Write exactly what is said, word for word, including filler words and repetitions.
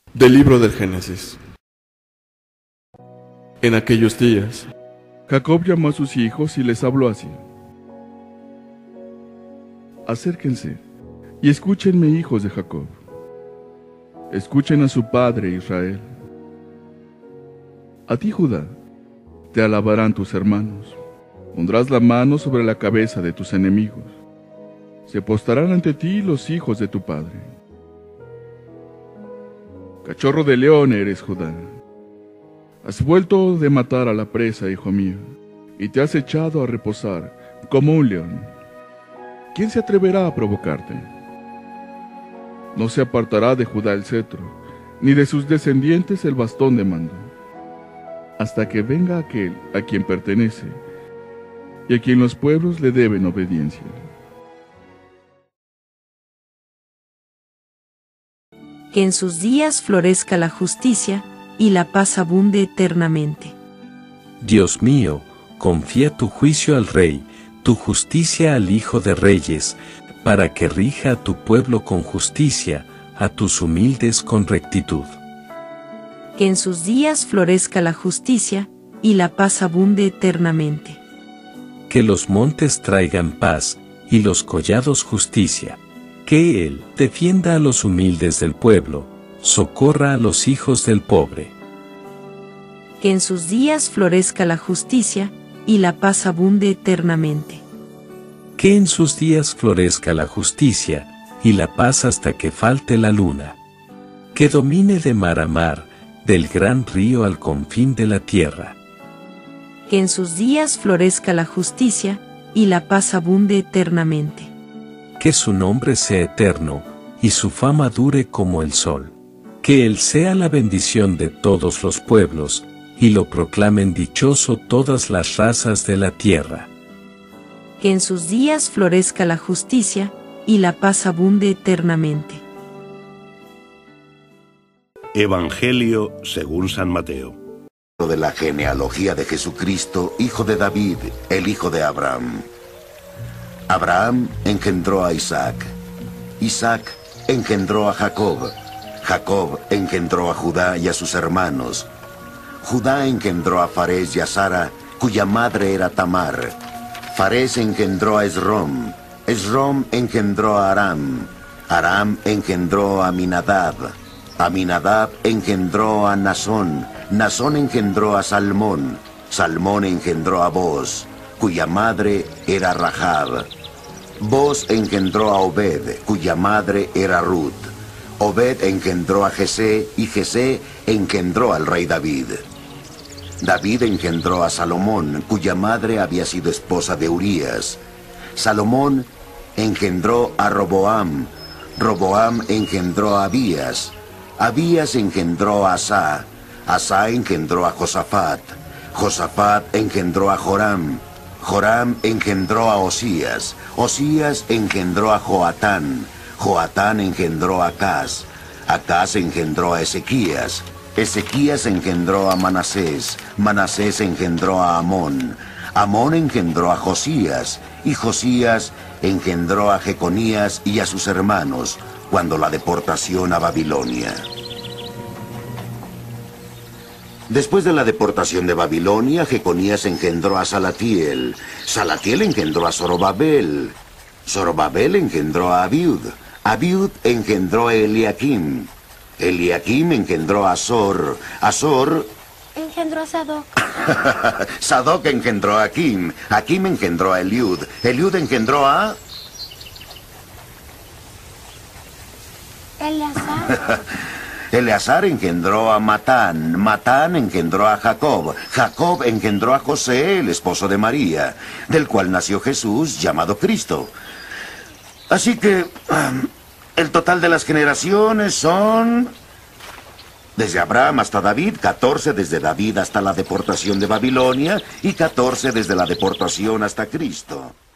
Del libro del Génesis. En aquellos días, Jacob llamó a sus hijos y les habló así: Acérquense y escúchenme, hijos de Jacob. Escuchen a su padre Israel. A ti, Judá, te alabarán tus hermanos. Pondrás la mano sobre la cabeza de tus enemigos. Se postrarán ante ti los hijos de tu padre. Cachorro de león eres, Judá. Has vuelto de matar a la presa, hijo mío, y te has echado a reposar como un león. ¿Quién se atreverá a provocarte? No se apartará de Judá el cetro, ni de sus descendientes el bastón de mando, hasta que venga aquel a quien pertenece, y a quien los pueblos le deben obediencia. Que en sus días florezca la justicia, y la paz abunde eternamente. Dios mío, confía tu juicio al Rey, tu justicia al Hijo de Reyes, para que rija a tu pueblo con justicia, a tus humildes con rectitud. Que en sus días florezca la justicia, y la paz abunde eternamente. Que los montes traigan paz, y los collados justicia. Que Él defienda a los humildes del pueblo, socorra a los hijos del pobre. Que en sus días florezca la justicia, y la paz abunde eternamente. Que en sus días florezca la justicia, y la paz hasta que falte la luna. Que domine de mar a mar, del gran río al confín de la tierra. Que en sus días florezca la justicia, y la paz abunde eternamente. Que su nombre sea eterno, y su fama dure como el sol. Que Él sea la bendición de todos los pueblos, y lo proclamen dichoso todas las razas de la tierra. Que en sus días florezca la justicia, y la paz abunde eternamente. Evangelio según San Mateo. De la genealogía de Jesucristo, hijo de David, el hijo de Abraham. Abraham engendró a Isaac. Isaac engendró a Jacob. Jacob engendró a Judá y a sus hermanos. Judá engendró a Farés y a Sara, cuya madre era Tamar. Farés engendró a Esrom. Esrom engendró a Aram. Aram engendró a Aminadab. Aminadab engendró a Nasón. Nasón engendró a Salmón. Salmón engendró a Boz, cuya madre era Rahab. Boz engendró a Obed, cuya madre era Ruth. Obed engendró a Jesé, y Jesé engendró al rey David. David engendró a Salomón, cuya madre había sido esposa de Urías. Salomón engendró a Roboam. Roboam engendró a Abías. Abías engendró a Asá. Asá engendró a Josafat. Josafat engendró a Joram. Joram engendró a Osías. Osías engendró a Joatán. Joatán engendró a Acaz. Acaz engendró a Ezequías. Ezequías engendró a Manasés. Manasés engendró a Amón. Amón engendró a Josías. Y Josías engendró a Jeconías y a sus hermanos, cuando la deportación a Babilonia. Después de la deportación de Babilonia, Jeconías engendró a Salatiel. Salatiel engendró a Zorobabel. Zorobabel engendró a Abiud. Abiud engendró a Eliakim. Eliakim engendró a Azor. Azor engendró a Sadoc. Sadoc engendró a Akim. Akim engendró a Eliud. Eliud engendró a... Eleazar. Eleazar engendró a Matán. Matán engendró a Jacob. Jacob engendró a José, el esposo de María, del cual nació Jesús, llamado Cristo. Así que um, el total de las generaciones son... desde Abraham hasta David, catorce desde David hasta la deportación de Babilonia y catorce desde la deportación hasta Cristo.